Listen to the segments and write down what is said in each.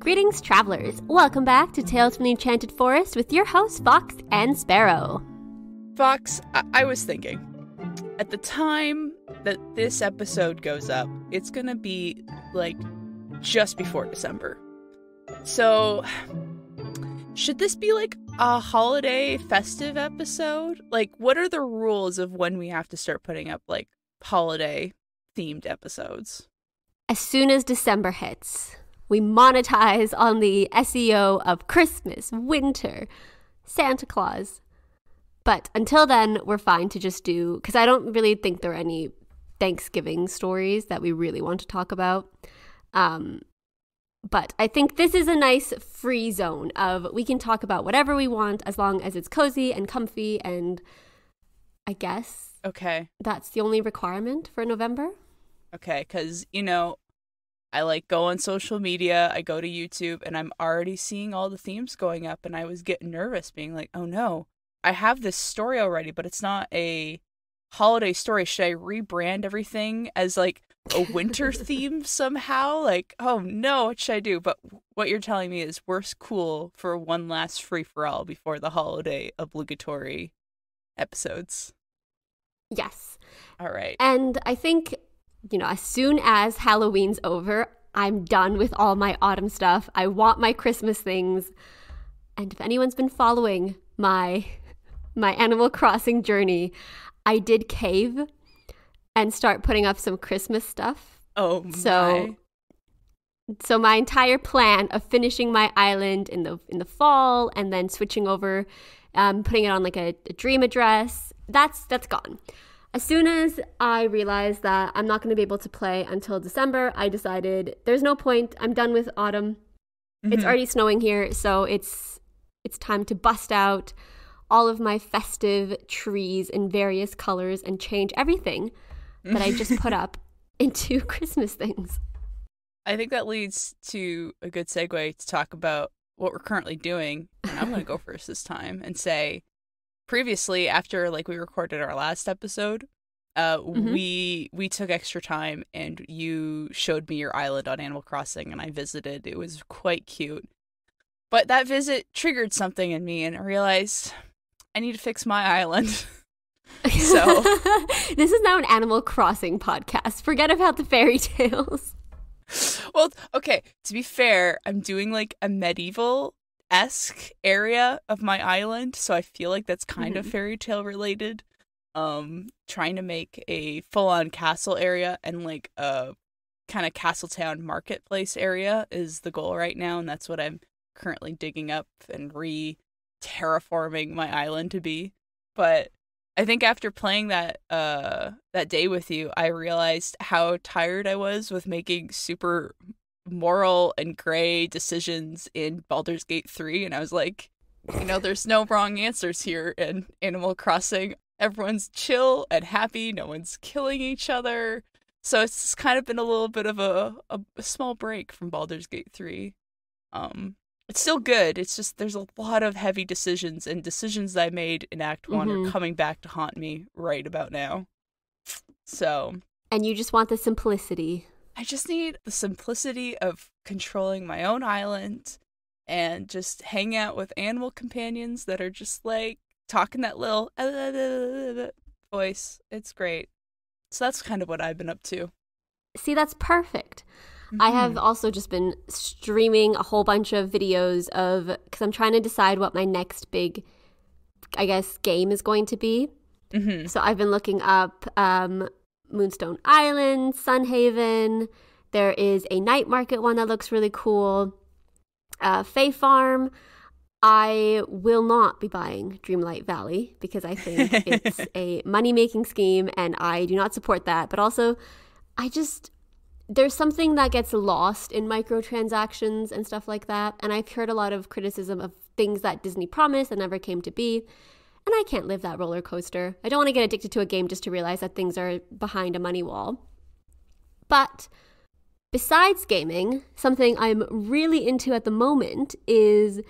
Greetings, travelers. Welcome back to Tales from the Enchanted Forest with your hosts, Fox and Sparrow. Fox, I was thinking, at the time that this episode goes up, it's gonna be, like, just before December. So, should this be, like, a holiday festive episode? Like, what are the rules of when we have to start putting up, like, holiday-themed episodes? As soon as December hits, we monetize on the SEO of Christmas, winter, Santa Claus. But until then, we're fine to just do, because I don't really think there are any Thanksgiving stories that we really want to talk about. But I think this is a nice free zone of we can talk about whatever we want as long as it's cozy and comfy, and I guess that's the only requirement for November. Okay, because, you know, I like go on social media, I go to YouTube, and I'm already seeing all the themes going up, and I was getting nervous, being like, oh no, I have this story already, but it's not a holiday story. Should I rebrand everything as, like, a winter theme somehow? Like, oh no, what should I do? But what you're telling me is we're cool for one last free-for-all before the holiday obligatory episodes. Yes. All right. And I think, you know, as soon as Halloween's over, I'm done with all my autumn stuff. I want my Christmas things. And if anyone's been following my Animal Crossing journey, I did cave and start putting up some Christmas stuff. Oh my. So my entire plan of finishing my island in the fall and then switching over, putting it on like a dream address, that's gone. As soon as I realized that I'm not going to be able to play until December, I decided there's no point. I'm done with autumn. Mm-hmm. It's already snowing here, so it's time to bust out all of my festive trees in various colors and change everything that I just put up into Christmas things. I think that leads to a good segue to talk about what we're currently doing. And I'm going to go first this time and say, previously, after like we recorded our last episode, we took extra time and you showed me your island on Animal Crossing and I visited. It was quite cute. But that visit triggered something in me and I realized I need to fix my island. So this is now an Animal Crossing podcast. Forget about the fairy tales. Well, okay, to be fair, I'm doing like a medieval-esque area of my island, so I feel like that's kind of fairy tale related. Trying to make a full-on castle area and like a kind of Castletown marketplace area is the goal right now, and that's what I'm currently digging up and terraforming my island to be. But I think after playing that day with you, I realized how tired I was with making super moral and gray decisions in Baldur's Gate 3, and I was like, you know, there's no wrong answers here in Animal Crossing. Everyone's chill and happy, no one's killing each other. So it's kind of been a little bit of a small break from Baldur's Gate 3. It's still good. It's just there's a lot of heavy decisions, and decisions that I made in Act 1 are coming back to haunt me right about now. So. And you just want the simplicity. I just need the simplicity of controlling my own island and just hang out with animal companions that are just like talking that little voice. It's great. So that's kind of what I've been up to. See, that's perfect. I have also just been streaming a whole bunch of videos because I'm trying to decide what my next big, I guess, game is going to be. So I've been looking up Moonstone Island, Sunhaven. There is a night market one that looks really cool. Fae Farm. I will not be buying Dreamlight Valley because I think it's a money-making scheme and I do not support that. But also, there's something that gets lost in microtransactions and stuff like that. And I've heard a lot of criticism of things that Disney promised that never came to be. And I can't live that roller coaster. I don't want to get addicted to a game just to realize that things are behind a money wall. But besides gaming, something I'm really into at the moment is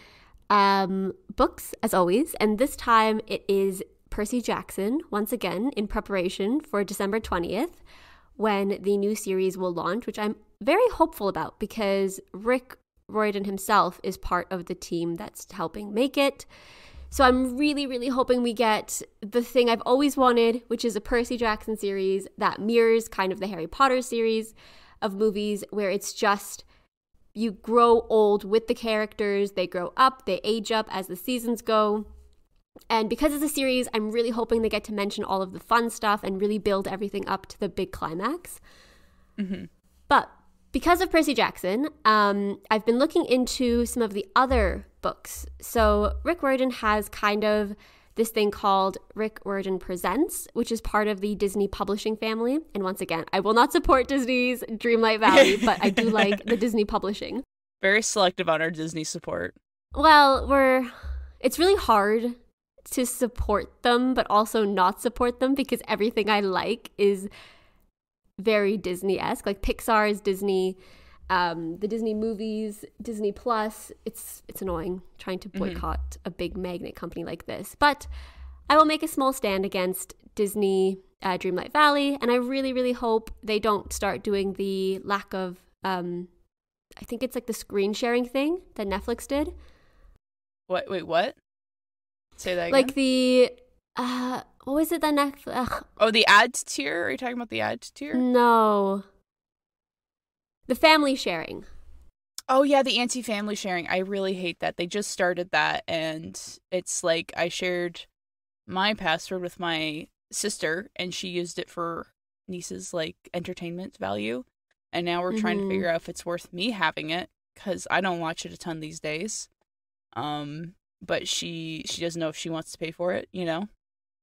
books, as always. And this time it is Percy Jackson, once again, in preparation for December 20th. When the new series will launch, which I'm very hopeful about because Rick Royden himself is part of the team that's helping make it. So I'm really, really hoping we get the thing I've always wanted, which is a Percy Jackson series that mirrors kind of the Harry Potter series of movies, where it's just you grow old with the characters, they grow up, they age up as the seasons go. And because it's a series, I'm really hoping they get to mention all of the fun stuff and really build everything up to the big climax. Mm-hmm. But because of Percy Jackson, I've been looking into some of the other books. So Rick Riordan has kind of this thing called Rick Riordan Presents, which is part of the Disney publishing family. And once again, I will not support Disney's Dreamlight Valley, but I do like the Disney publishing. Very selective on our Disney support. Well, it's really hard to support them, but also not support them, because everything I like is very Disney-esque. Like Pixar is Disney, the Disney movies, Disney Plus. It's annoying trying to boycott a big magnet company like this. But I will make a small stand against Disney Dreamlight Valley, and I really, really hope they don't start doing the lack of, I think it's like the screen sharing thing that Netflix did. What? Wait, what? Say that again. Like the, what was it that Netflix? Oh, the ads tier? Are you talking about the ads tier? No. The family sharing. Oh, yeah, the anti-family sharing. I really hate that. They just started that, and it's like I shared my password with my sister, and she used it for niece's, like, entertainment value. And now we're trying to figure out if it's worth me having it, because I don't watch it a ton these days. But she doesn't know if she wants to pay for it, you know?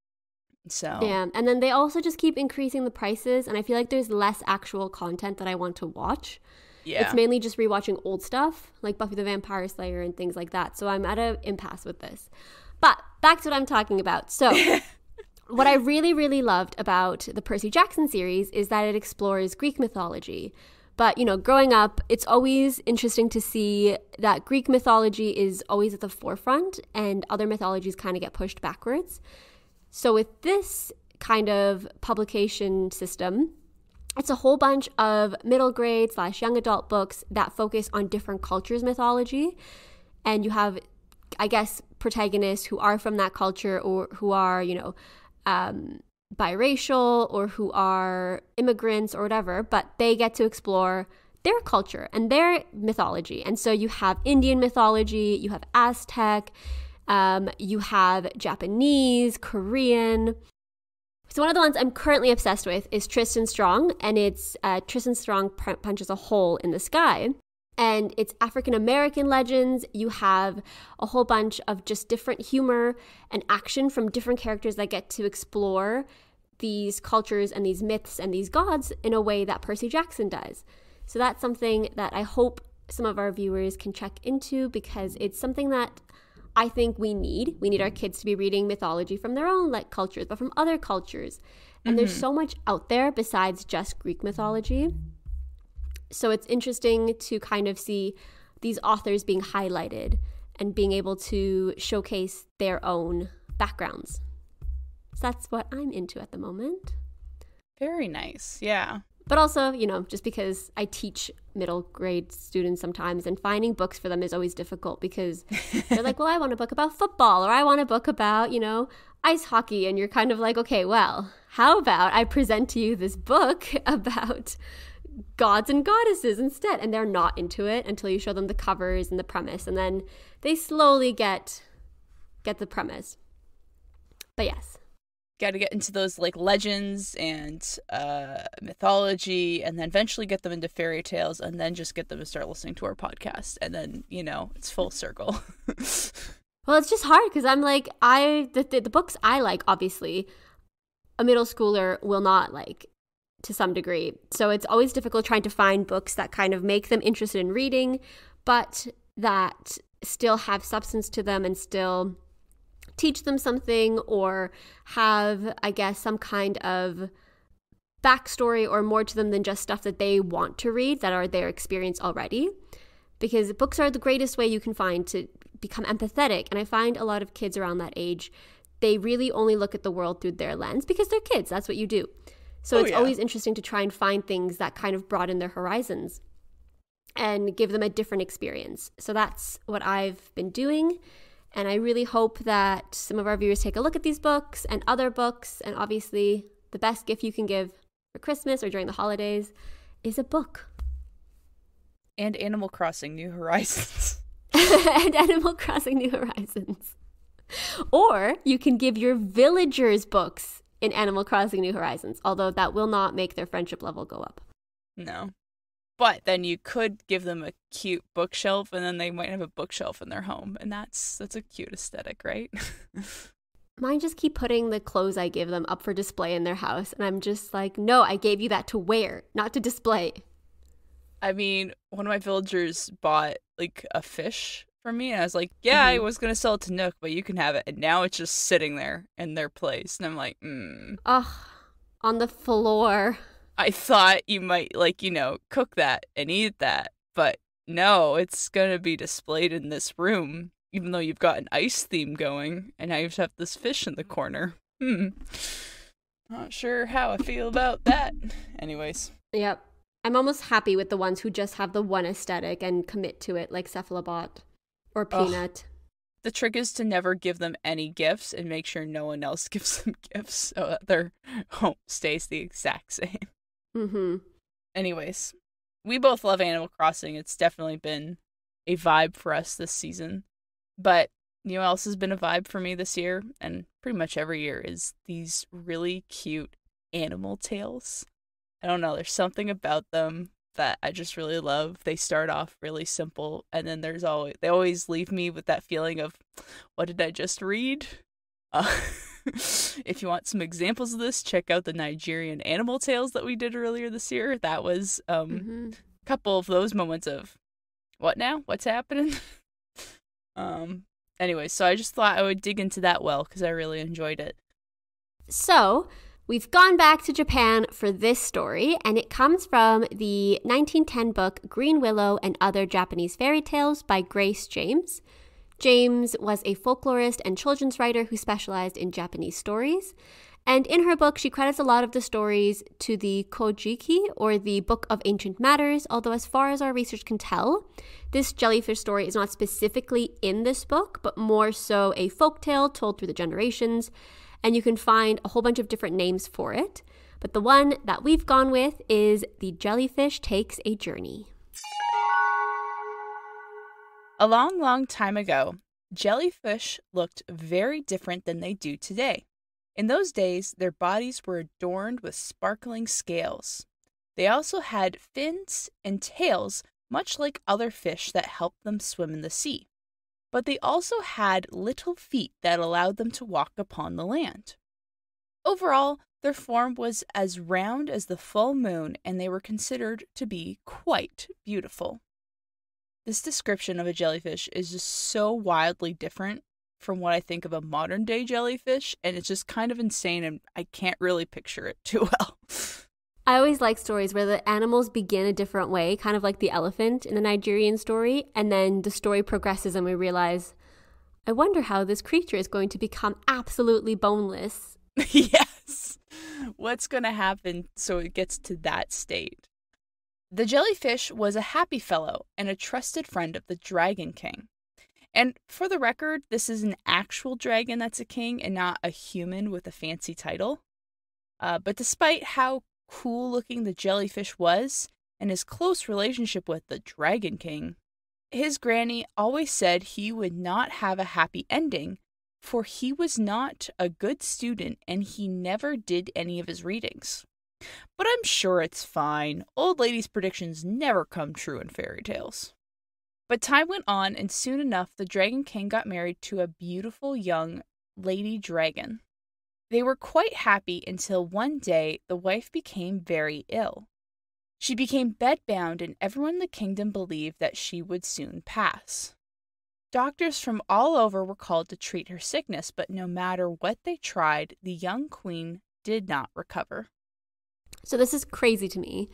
So yeah, and then they also just keep increasing the prices, and I feel like there's less actual content that I want to watch. Yeah. It's mainly just rewatching old stuff, like Buffy the Vampire Slayer and things like that. So I'm at an impasse with this. But back to what I'm talking about. So what I really, really loved about the Percy Jackson series is that it explores Greek mythology. But, you know, growing up, it's always interesting to see that Greek mythology is always at the forefront and other mythologies kind of get pushed backwards. So with this kind of publication system, it's a whole bunch of middle grade / young adult books that focus on different cultures' mythology. And you have, I guess, protagonists who are from that culture or who are, you know, biracial or who are immigrants or whatever, but they get to explore their culture and their mythology. And so you have Indian mythology, you have Aztec, you have Japanese, Korean. So one of the ones I'm currently obsessed with is Tristan Strong, and it's Tristan Strong Punches a Hole in the Sky. And it's African-American legends. You have a whole bunch of just different humor and action from different characters that get to explore these cultures and these myths and these gods in a way that Percy Jackson does. So that's something that I hope some of our viewers can check into, because it's something that I think we need. We need our kids to be reading mythology from their own like cultures, but from other cultures. And there's so much out there besides just Greek mythology. So it's interesting to kind of see these authors being highlighted and being able to showcase their own backgrounds. So that's what I'm into at the moment. Very nice. Yeah. But also, you know, just because I teach middle grade students sometimes, and finding books for them is always difficult because they're like, well, I want a book about football, or I want a book about, you know, ice hockey. And you're kind of like, okay, well, how about I present to you this book about gods and goddesses instead? And they're not into it until you show them the covers and the premise, and then they slowly get the premise. But yes, got to get into those like legends and mythology, and then eventually get them into fairy tales, and then just get them to start listening to our podcast, and then, you know, it's full circle. Well, it's just hard because I'm like, the books I like, obviously a middle schooler will not like to some degree. So it's always difficult trying to find books that kind of make them interested in reading, but that still have substance to them and still teach them something, or have, I guess, some kind of backstory or more to them than just stuff that they want to read, that are their experience already. Because books are the greatest way you can find to become empathetic. And I find a lot of kids around that age, they really only look at the world through their lens because they're kids. That's what you do. So it's always interesting to try and find things that kind of broaden their horizons. and give them a different experience. So that's what I've been doing. And I really hope that some of our viewers take a look at these books and other books. And obviously, the best gift you can give for Christmas or during the holidays is a book. And Animal Crossing New Horizons. And Animal Crossing New Horizons. Or you can give your villagers books in Animal Crossing New Horizons, although that will not make their friendship level go up. No. But then you could give them a cute bookshelf, and then they might have a bookshelf in their home, and that's a cute aesthetic, right? Mine just keep putting the clothes I give them up for display in their house, and I'm just like, no, I gave you that to wear, not to display. I mean, one of my villagers bought like a fish from me, and I was like, yeah, I was going to sell it to Nook, but you can have it. And now it's just sitting there in their place. And I'm like, Ugh, on the floor. I thought you might, like, cook that and eat that. But no, it's going to be displayed in this room, even though you've got an ice theme going. And now you just have this fish in the corner. Not sure how I feel about that. Anyways. Yep. I'm almost happy with the ones who just have the one aesthetic and commit to it, like Cephalobot or Peanut. The trick is to never give them any gifts and make sure no one else gives them gifts so that their home stays the exact same. Anyways, we both love Animal Crossing. It's definitely been a vibe for us this season. But you know what else has been a vibe for me this year, and pretty much every year, is these really cute animal tales. I don't know, there's something about them that I just really love. They start off really simple, and then they always leave me with that feeling of, what did I just read? If you want some examples of this, check out the Nigerian animal tales that we did earlier this year. That was a couple of those moments of, what now? What's happening? Anyway, so I just thought I would dig into that well because I really enjoyed it. So we've gone back to Japan for this story, and it comes from the 1910 book Green Willow and Other Japanese Fairy Tales by Grace James. James was a folklorist and children's writer who specialized in Japanese stories. And in her book, she credits a lot of the stories to the Kojiki, or the Book of Ancient Matters, although as far as our research can tell, this jellyfish story is not specifically in this book, but more so a folktale told through the generations. And you can find a whole bunch of different names for it. But the one that we've gone with is The Jellyfish Takes a Journey. A long, long time ago, jellyfish looked very different than they do today. In those days, their bodies were adorned with sparkling scales. They also had fins and tails, much like other fish that helped them swim in the sea. But they also had little feet that allowed them to walk upon the land. Overall, their form was as round as the full moon, and they were considered to be quite beautiful. This description of a jellyfish is just so wildly different from what I think of a modern-day jellyfish, and it's just kind of insane, and I can't really picture it too well. I always like stories where the animals begin a different way, kind of like the elephant in the Nigerian story, and then the story progresses and we realize, I wonder how this creature is going to become absolutely boneless. Yes. What's going to happen so it gets to that state? The jellyfish was a happy fellow and a trusted friend of the Dragon King. And for the record, this is an actual dragon that's a king and not a human with a fancy title. But despite how cool looking the jellyfish was and his close relationship with the Dragon King, his granny always said he would not have a happy ending, for he was not a good student and he never did any of his readings. But I'm sure it's fine. Old ladies' predictions never come true in fairy tales. But time went on, and soon enough the Dragon King got married to a beautiful young lady dragon. They were quite happy until one day the wife became very ill. She became bedbound, and everyone in the kingdom believed that she would soon pass. Doctors from all over were called to treat her sickness, but no matter what they tried, the young queen did not recover. So this is crazy to me,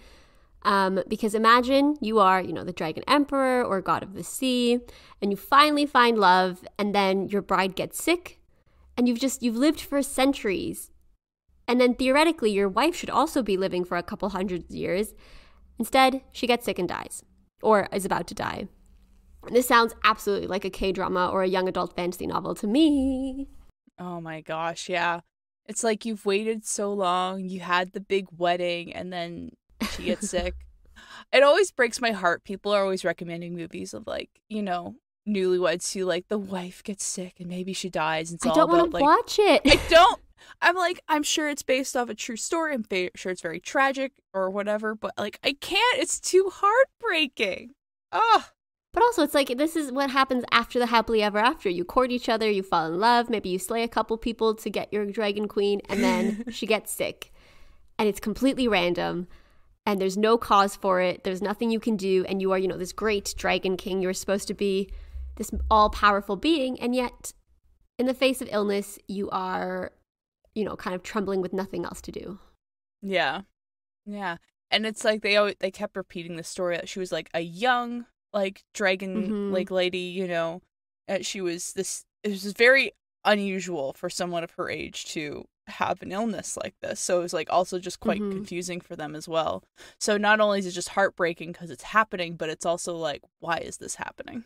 because imagine you are, the dragon emperor or god of the sea, and you finally find love, and then your bride gets sick, and you've lived for centuries. And then theoretically, your wife should also be living for a couple hundred years. Instead, she gets sick and dies. or is about to die. This sounds absolutely like a K-drama or a young adult fantasy novel to me. Oh my gosh, yeah. It's like you've waited so long, you had the big wedding, and then she gets sick. It always breaks my heart. People are always recommending movies of, like, you know, newlyweds who, like, the wife gets sick and maybe she dies. And it's I don't want to watch it. I don't. I'm like, I'm sure it's based off a true story. I'm sure it's very tragic or whatever, but, like, I can't. It's too heartbreaking. Ugh. But also, it's like, this is what happens after the happily ever after. You court each other, you fall in love, maybe you slay a couple people to get your dragon queen, and then she gets sick. And it's completely random, and there's no cause for it. There's nothing you can do, and you are, you know, this great dragon king. You're supposed to be this all-powerful being, and yet, in the face of illness, you are, you know, kind of trembling with nothing else to do. Yeah. Yeah. And it's like they kept repeating the story that she was, like, a young, like, dragon like lady, you know. She was this. It was very unusual for someone of her age to have an illness like this, so it was, like, also just quite confusing for them as well. So not only is it just heartbreaking because it's happening, but it's also like, why is this happening?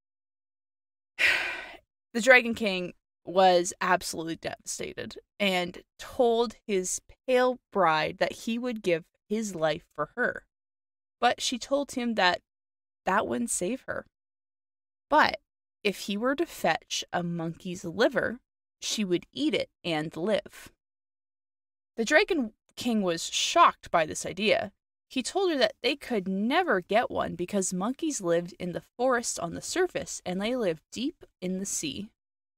The Dragon King was absolutely devastated and told his pale bride that he would give his life for her, but she told him that wouldn't save her. But if he were to fetch a monkey's liver, she would eat it and live. The Dragon King was shocked by this idea. He told her that they could never get one because monkeys lived in the forest on the surface and they lived deep in the sea.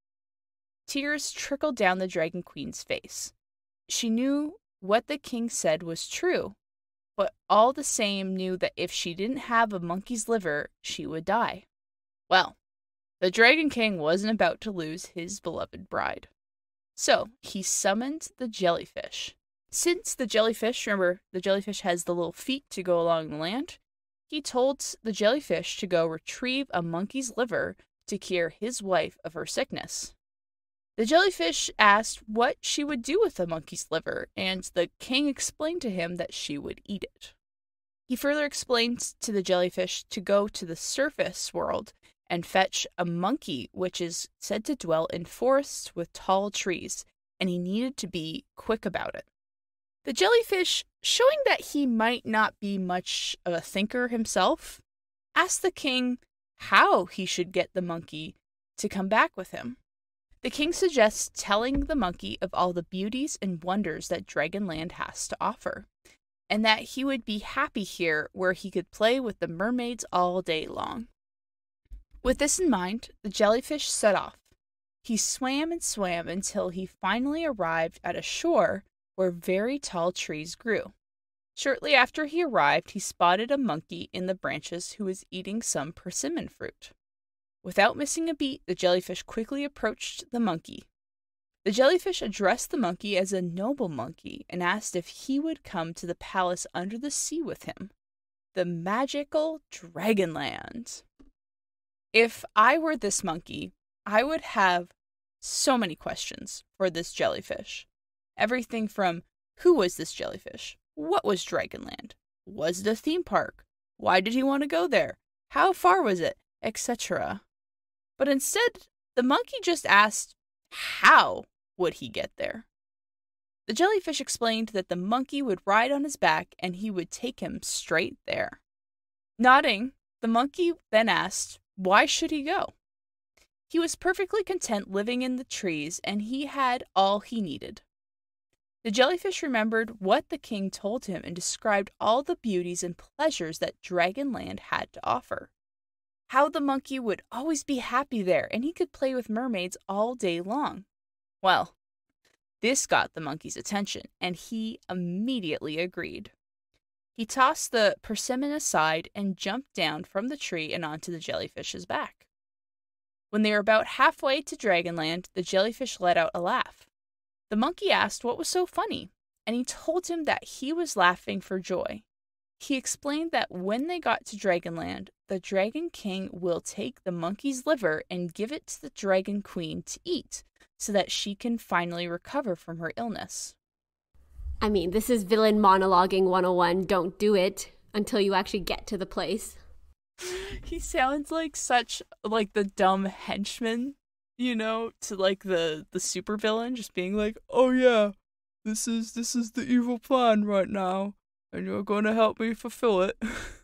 Tears trickled down the Dragon Queen's face. She knew what the king said was true, but all the same knew that if she didn't have a monkey's liver, she would die. Well, the Dragon King wasn't about to lose his beloved bride. So he summoned the jellyfish. Since the jellyfish, remember, the jellyfish has the little feet to go along the land, he told the jellyfish to go retrieve a monkey's liver to cure his wife of her sickness. The jellyfish asked what she would do with the monkey's liver, and the king explained to him that she would eat it. He further explained to the jellyfish to go to the surface world and fetch a monkey which is said to dwell in forests with tall trees, and he needed to be quick about it. The jellyfish, showing that he might not be much of a thinker himself, asked the king how he should get the monkey to come back with him. The king suggests telling the monkey of all the beauties and wonders that Dragonland has to offer, and that he would be happy here where he could play with the mermaids all day long. With this in mind, the jellyfish set off. He swam and swam until he finally arrived at a shore where very tall trees grew. Shortly after he arrived, he spotted a monkey in the branches who was eating some persimmon fruit. Without missing a beat, the jellyfish quickly approached the monkey. The jellyfish addressed the monkey as a noble monkey and asked if he would come to the palace under the sea with him, the magical Dragonland. If I were this monkey, I would have so many questions for this jellyfish. Everything from, who was this jellyfish? What was Dragonland? Was it a theme park? Why did he want to go there? How far was it? Etc. But instead, the monkey just asked, how would he get there? The jellyfish explained that the monkey would ride on his back and he would take him straight there. Nodding, the monkey then asked, why should he go? He was perfectly content living in the trees and he had all he needed. The jellyfish remembered what the king told him and described all the beauties and pleasures that Dragonland had to offer. How the monkey would always be happy there and he could play with mermaids all day long. Well, this got the monkey's attention and he immediately agreed. He tossed the persimmon aside and jumped down from the tree and onto the jellyfish's back. When they were about halfway to Dragonland, the jellyfish let out a laugh. The monkey asked what was so funny, and he told him that he was laughing for joy. He explained that when they got to Dragonland, the Dragon King will take the monkey's liver and give it to the Dragon Queen to eat, so that she can finally recover from her illness. I mean, this is villain monologuing 101. Don't do it until you actually get to the place. He sounds like such like the dumb henchman, to like the supervillain, just being like, "Oh yeah, this is the evil plan right now, and you're going to help me fulfill it."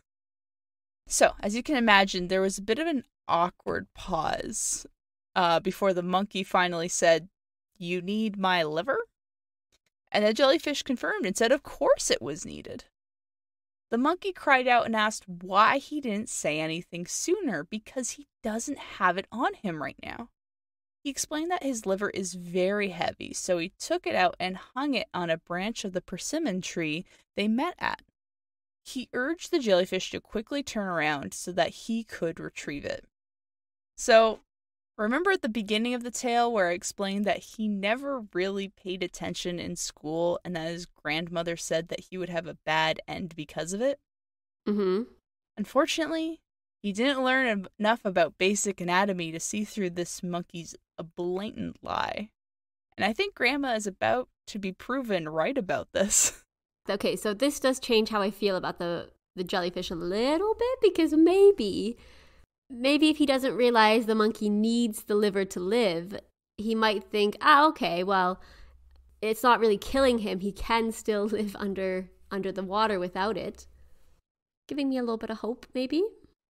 So, as you can imagine, there was a bit of an awkward pause before the monkey finally said, "You need my liver?" And the jellyfish confirmed and said, of course it was needed. The monkey cried out and asked why he didn't say anything sooner, because he doesn't have it on him right now. He explained that his liver is very heavy, so he took it out and hung it on a branch of the persimmon tree they met at. He urged the jellyfish to quickly turn around so that he could retrieve it. So, remember at the beginning of the tale where I explained that he never really paid attention in school and that his grandmother said that he would have a bad end because of it? Mm-hmm. Unfortunately, he didn't learn enough about basic anatomy to see through this monkey's blatant lie. And I think Grandma is about to be proven right about this. Okay, so this does change how I feel about the jellyfish a little bit, because maybe if he doesn't realize the monkey needs the liver to live, he might think, okay, well, it's not really killing him. He can still live under the water without it. Giving me a little bit of hope, maybe.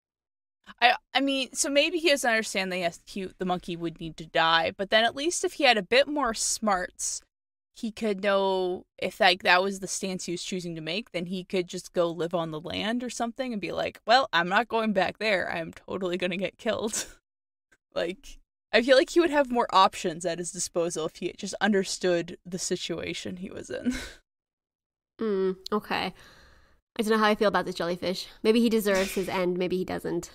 I mean, so maybe he doesn't understand that yes, the monkey would need to die, but then at least if he had a bit more smarts, he could know if that was the stance he was choosing to make, then he could just go live on the land or something and be like, well, I'm not going back there. I'm totally going to get killed. Like, I feel like he would have more options at his disposal if he just understood the situation he was in. Okay. I don't know how I feel about this jellyfish. Maybe he deserves his end. Maybe he doesn't.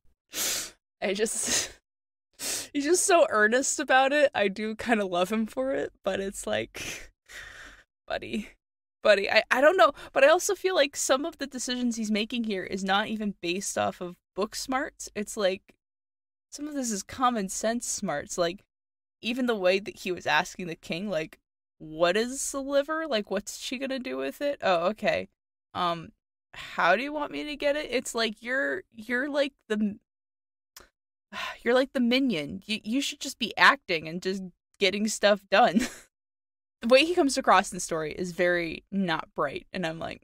He's just so earnest about it. I do kind of love him for it, but it's like, buddy, I don't know. But I also feel like some of the decisions he's making here is not even based off of book smarts. It's like, some of this is common sense smarts. Like, even the way that he was asking the king, like, what is the liver? Like, what's she gonna do with it? Oh, okay. How do you want me to get it? It's like, you're like the minion. You should just be acting and just getting stuff done. The way he comes across in the story is very not bright, and I'm like,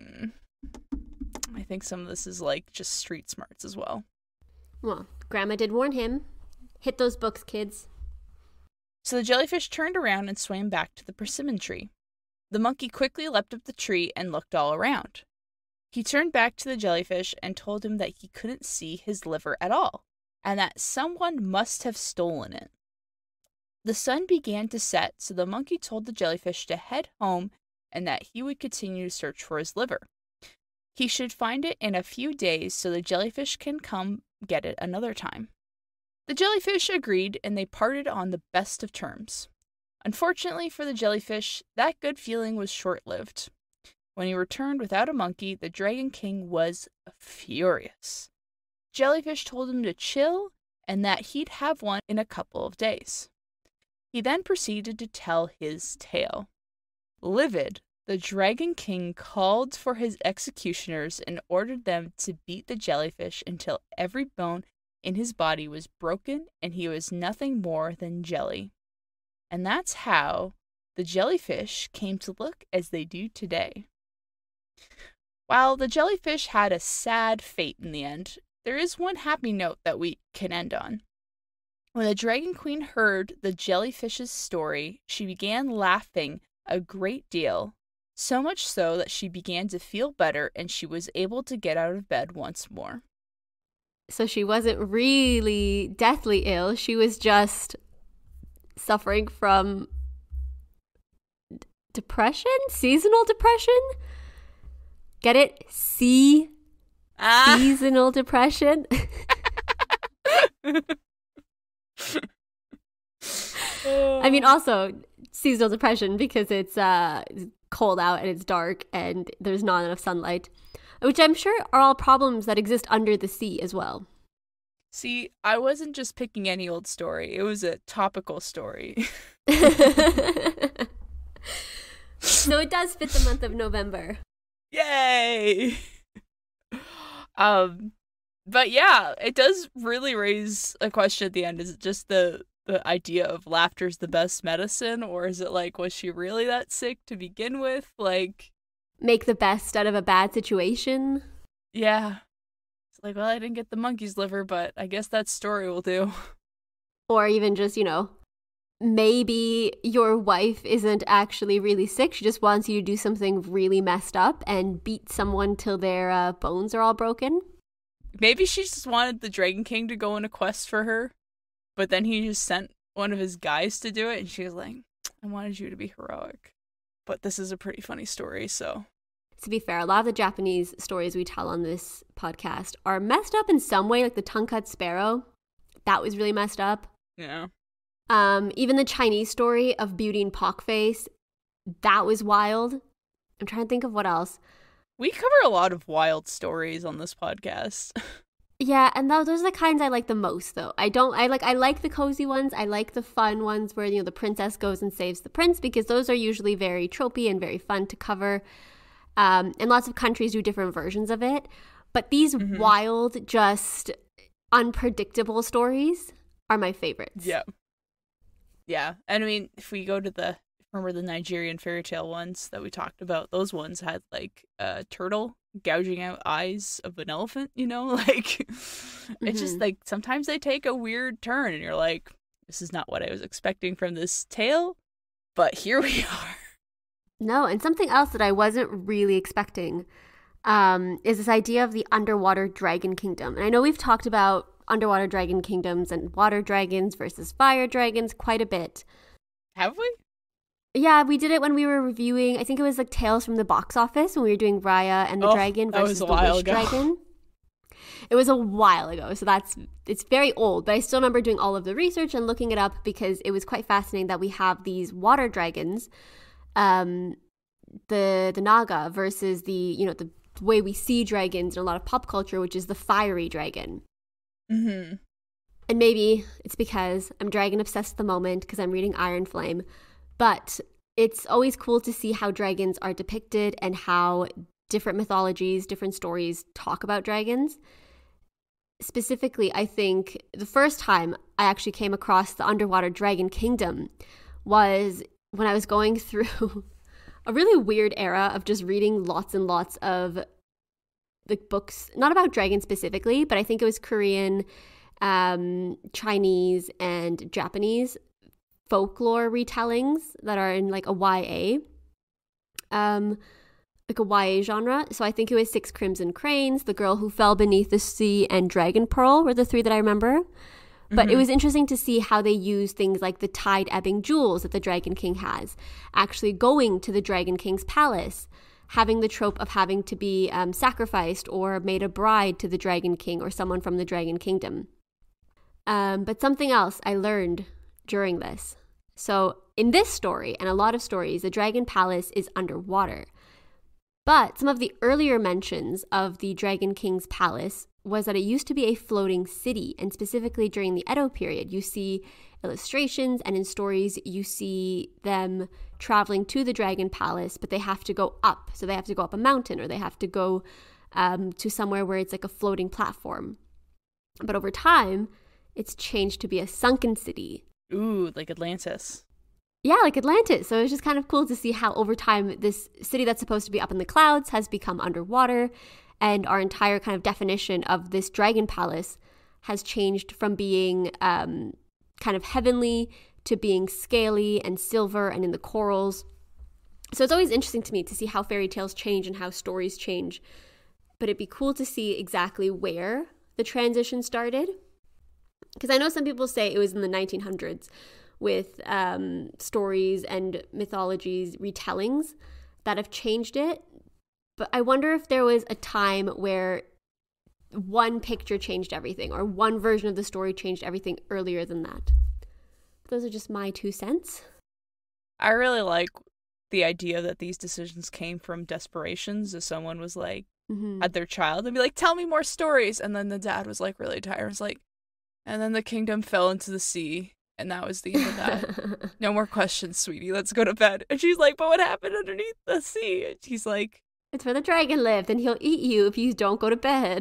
I think some of this is like just street smarts as well. Well, Grandma did warn him. Hit those books, kids. So the jellyfish turned around and swam back to the persimmon tree. The monkey quickly leapt up the tree and looked all around. He turned back to the jellyfish and told him that he couldn't see his liver at all, and that someone must have stolen it. The sun began to set, so the monkey told the jellyfish to head home and that he would continue to search for his liver. He should find it in a few days so the jellyfish can come get it another time. The jellyfish agreed, and they parted on the best of terms. Unfortunately for the jellyfish, that good feeling was short-lived. When he returned without a monkey, the Dragon King was furious. Jellyfish told him to chill and that he'd have one in a couple of days. He then proceeded to tell his tale. Livid, the Dragon King called for his executioners and ordered them to beat the jellyfish until every bone in his body was broken and he was nothing more than jelly. And that's how the jellyfish came to look as they do today. While the jellyfish had a sad fate in the end, there is one happy note that we can end on. When the Dragon Queen heard the jellyfish's story, she began laughing a great deal, so much so that she began to feel better and she was able to get out of bed once more. So she wasn't really deathly ill. She was just suffering from depression? Seasonal depression? Get it? Seasonal depression? I mean, also seasonal depression because it's cold out and it's dark and there's not enough sunlight, which I'm sure are all problems that exist under the sea as well. See, I wasn't just picking any old story. It was a topical story. So it does fit the month of November. Yay! But yeah, it does really raise a question at the end. Is it just the idea of laughter's the best medicine, or is it like, was she really that sick to begin with? Like, make the best out of a bad situation. Yeah. It's like, well, I didn't get the monkey's liver, but I guess that story will do. Or even just, maybe your wife isn't actually really sick. She just wants you to do something really messed up and beat someone till their bones are all broken. Maybe she just wanted the Dragon King to go on a quest for her, but then he just sent one of his guys to do it, and she was like, I wanted you to be heroic. But this is a pretty funny story, so. To be fair, a lot of the Japanese stories we tell on this podcast are messed up in some way, like the tongue-cut sparrow. That was really messed up. Yeah. Even the Chinese story of Beauty and Pockface, that was wild. I'm trying to think of what else. We cover a lot of wild stories on this podcast. Yeah, and those are the kinds I like the most, though. I like the cozy ones. I like the fun ones where, the princess goes and saves the prince, because those are usually very tropey and very fun to cover. And lots of countries do different versions of it. But these wild, just unpredictable stories are my favorites. Yeah. Yeah. And I mean, if we go to remember the Nigerian fairy tale ones that we talked about, those ones had like a turtle gouging out eyes of an elephant, like it's just like sometimes they take a weird turn and you're like, this is not what I was expecting from this tale, but here we are. No, and something else that I wasn't really expecting is this idea of the underwater dragon kingdom. And I know we've talked about underwater dragon kingdoms and water dragons versus fire dragons quite a bit. Have we? Yeah, we did it when we were reviewing, I think it was like Tales from the Box Office, when we were doing Raya and the Dragon versus the Wish Dragon. It was a while ago, so it's very old, but I still remember doing all of the research and looking it up because it was quite fascinating that we have these water dragons, the Naga versus the way we see dragons in a lot of pop culture, which is the fiery dragon. Mm-hmm. And maybe it's because I'm dragon obsessed at the moment because I'm reading Iron Flame. But it's always cool to see how dragons are depicted and how different mythologies, different stories talk about dragons. Specifically, I think the first time I actually came across the underwater dragon kingdom was when I was going through a really weird era of just reading lots and lots of the books, not about dragons specifically, but I think it was Korean, Chinese, and Japanese folklore retellings that are in like a YA, like a YA genre. So I think it was Six Crimson Cranes, The Girl Who Fell Beneath the Sea, and Dragon Pearl were the three that I remember. But it was interesting to see how they use things like the tide ebbing jewels that the Dragon King has, actually going to the Dragon King's palace, having the trope of having to be sacrificed or made a bride to the Dragon King or someone from the Dragon Kingdom. But something else I learned during this. So in this story, and a lot of stories, the Dragon Palace is underwater. But some of the earlier mentions of the Dragon King's palace was that it used to be a floating city, and specifically during the Edo period, you see illustrations, and in stories you see them traveling to the Dragon Palace, but they have to go up. So they have to go up a mountain, or they have to go to somewhere where it's like a floating platform. But over time, it's changed to be a sunken city. Ooh, like Atlantis. Yeah, like Atlantis. So it's just kind of cool to see how over time this city that's supposed to be up in the clouds has become underwater, and our entire kind of definition of this dragon palace has changed from being kind of heavenly to being scaly and silver and in the corals. So it's always interesting to me to see how fairy tales change and how stories change. But it'd be cool to see exactly where the transition started. Because I know some people say it was in the 1900s with stories and mythologies, retellings that have changed it. But I wonder if there was a time where one picture changed everything, or one version of the story changed everything earlier than that. Those are just my 2 cents. I really like the idea that these decisions came from desperations. If someone was like, had their child and be like, tell me more stories. And then the dad was like really tired. Was like, and then the kingdom fell into the sea. And that was the end of that. No more questions, sweetie. Let's go to bed. And she's like, but what happened underneath the sea? And he's like, it's where the dragon lived, and he'll eat you if you don't go to bed.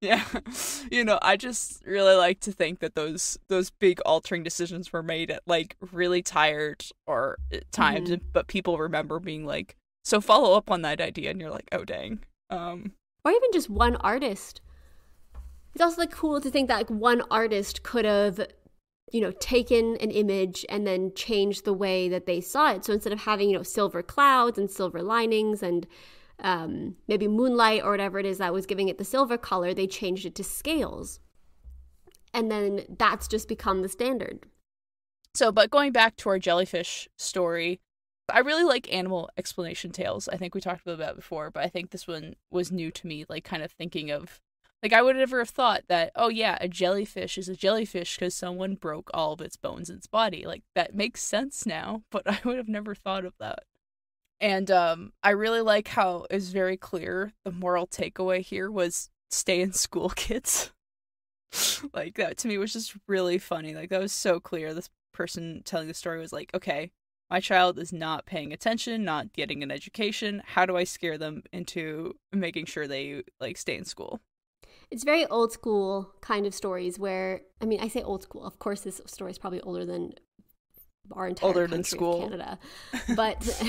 Yeah. I just really like to think that those big altering decisions were made at like really tired or times, but people remember being like, so follow up on that idea, and you're like, oh dang. Or even just one artist. It's also like cool to think that like one artist could have, taken an image and then changed the way that they saw it. So instead of having, silver clouds and silver linings and maybe moonlight or whatever it is that was giving it the silver color, they changed it to scales. And then that's just become the standard. So, but going back to our jellyfish story, I really like animal explanation tales. I think we talked about that before, but I think this one was new to me, like kind of thinking of, like I would never have thought that, oh yeah, a jellyfish is a jellyfish because someone broke all of its bones in its body. Like that makes sense now, but I would have never thought of that. And I really like how it's very clear the moral takeaway here was stay in school, kids. Like that to me was just really funny. Like that was so clear. This person telling the story was like, okay, my child is not paying attention, not getting an education. How do I scare them into making sure they like stay in school? It's very old school kind of stories where, I mean, I say old school. Of course, this story is probably older than our entire country of Canada. But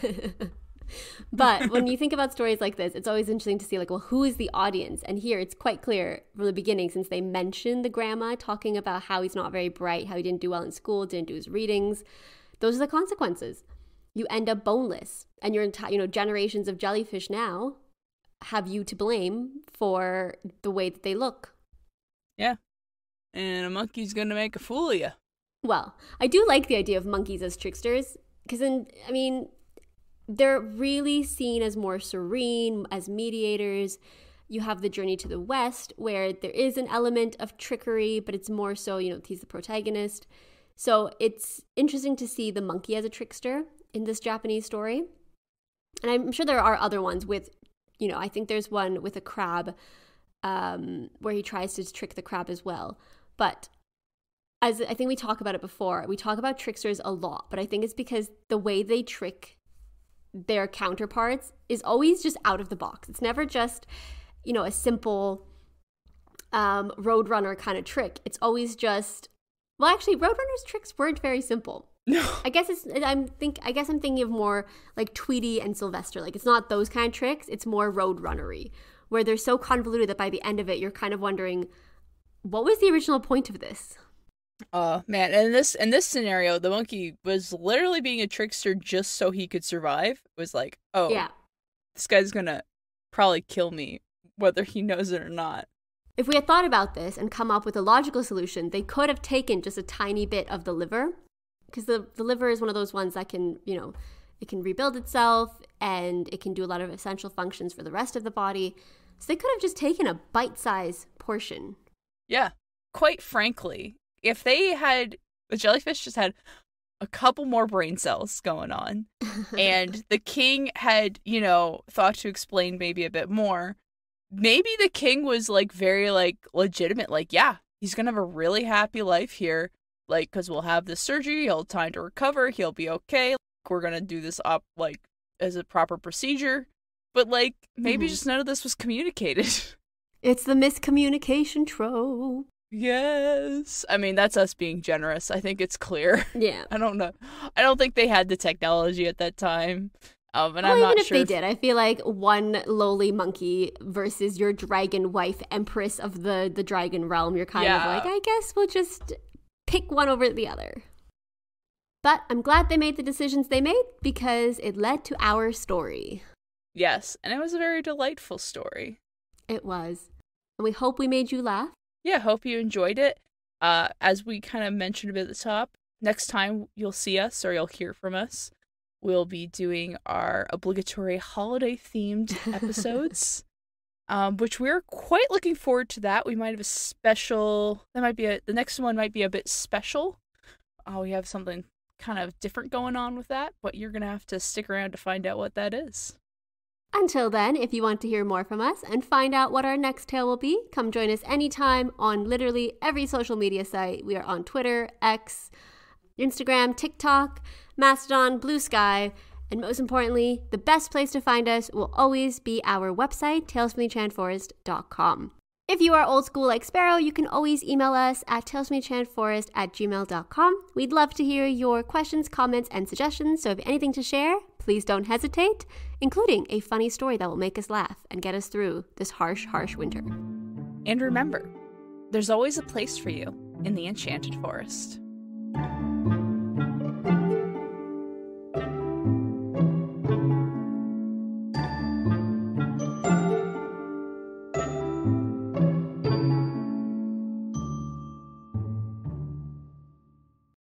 but when you think about stories like this, it's always interesting to see like, well, who is the audience? And here it's quite clear from the beginning, since they mention the grandma talking about how he's not very bright, how he didn't do well in school, didn't do his readings. Those are the consequences. You end up boneless, and your entire, generations of jellyfish now have you to blame for the way that they look. Yeah. And a monkey's gonna make a fool of you. Well, I do like the idea of monkeys as tricksters, because they're really seen as more serene, as mediators. You have the Journey to the West, where there is an element of trickery, but it's more so, he's the protagonist. So it's interesting to see the monkey as a trickster in this Japanese story. And I'm sure there are other ones with, I think there's one with a crab where he tries to trick the crab as well. But as I think we talk about it before, we talk about tricksters a lot, but I think it's because the way they trick their counterparts is always just out of the box. It's never just, a simple Roadrunner kind of trick. It's always just, well, actually, Roadrunner's tricks weren't very simple. No. I guess I'm thinking of more like Tweety and Sylvester. Like, it's not those kind of tricks. It's more Roadrunnery, where they're so convoluted that by the end of it, you're kind of wondering, what was the original point of this? Man, and in this scenario, the monkey was literally being a trickster just so he could survive. It was like, oh, yeah, this guy's gonna probably kill me, whether he knows it or not. If we had thought about this and come up with a logical solution, they could have taken just a tiny bit of the liver, because the liver is one of those ones that can, it can rebuild itself and it can do a lot of essential functions for the rest of the body. So they could have just taken a bite-sized portion. Yeah. Quite frankly, if the jellyfish just had a couple more brain cells going on and the king had, thought to explain maybe a bit more, maybe the king was like very like legitimate, like, yeah, he's going to have a really happy life here. Like, because we'll have this surgery, he'll have time to recover, he'll be okay. We're going to do this up, like, as a proper procedure. But, like, maybe just none of this was communicated. It's the miscommunication trope. Yes. I mean, that's us being generous. I think it's clear. Yeah. I don't know. I don't think they had the technology at that time. And well, I'm not even if sure they did, I feel like one lowly monkey versus your dragon wife, empress of the dragon realm, you're kind of like, I guess we'll just pick one over the other. But I'm glad they made the decisions they made, because it led to our story. Yes, and it was a very delightful story. It was. And we hope we made you laugh. Yeah, hope you enjoyed it. As we kind of mentioned a bit at the top, next time you'll see us or you'll hear from us, we'll be doing our obligatory holiday-themed episodes. Which we're quite looking forward to that. We might have a special, the next one might be a bit special. We have something kind of different going on with that, but you're going to have to stick around to find out what that is. Until then, if you want to hear more from us and find out what our next tale will be, come join us anytime on literally every social media site. We are on Twitter, X, Instagram, TikTok, Mastodon, Bluesky. And most importantly, the best place to find us will always be our website, talesfromtheenchantforest.com. If you are old school like Sparrow, you can always email us at talesfromenchantforest@gmail.com. We'd love to hear your questions, comments, and suggestions, so if you have anything to share, please don't hesitate, including a funny story that will make us laugh and get us through this harsh, harsh winter. And remember, there's always a place for you in the Enchanted Forest.